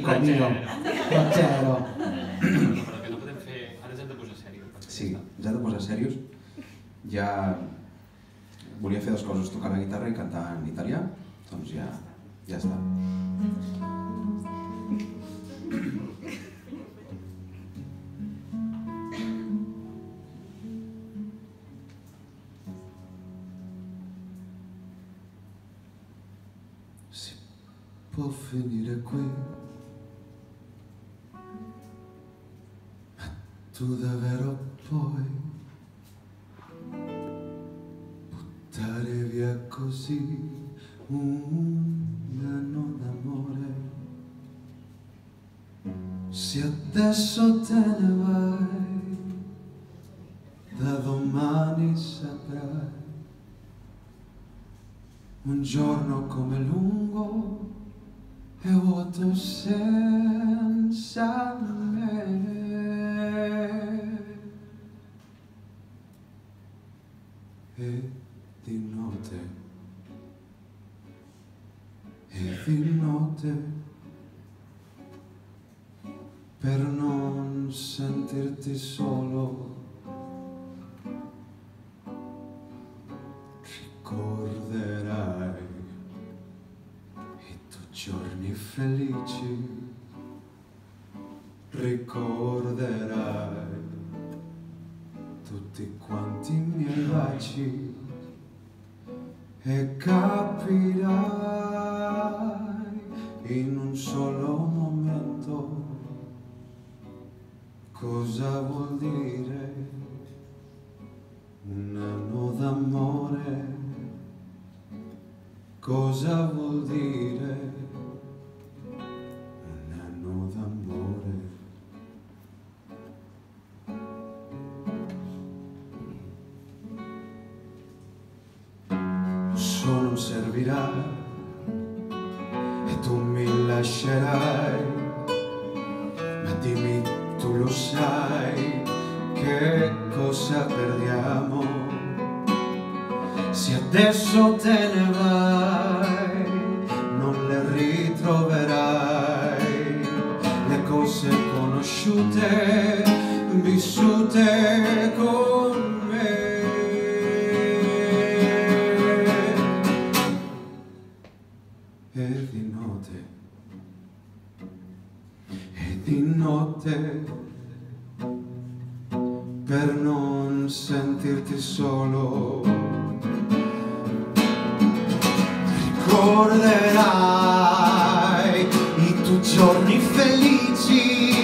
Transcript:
mio, leggero. Però que no podem fer... Ara ens hem de posar serios. Sí, ens hem de posar serios. Ja volia fer dues coses, tocar la guitarra i cantar en italià, doncs ja està. Si può finire qui, ma tu davvero puoi buttare via così un anno d'amore? Se adesso te ne vai, da domani saprai un giorno come lungo e vuoto senza me. E di notte, per non sentirti solo, ricorderai i tuoi giorni felici, ricorderai tutti quanti i miei baci e capirai in un solo momento cosa vuol dire un anno d'amore, cosa vuol dire un anno d'amore. Solo servirà e tu mi lascerai, ma dimmi, tu lo sai che cosa perdiamo se adesso te ne vai, non le ritroverai le cose conosciute, vissute con me. E di notte, per non sentirti solo, ricorderai i tuoi giorni felici,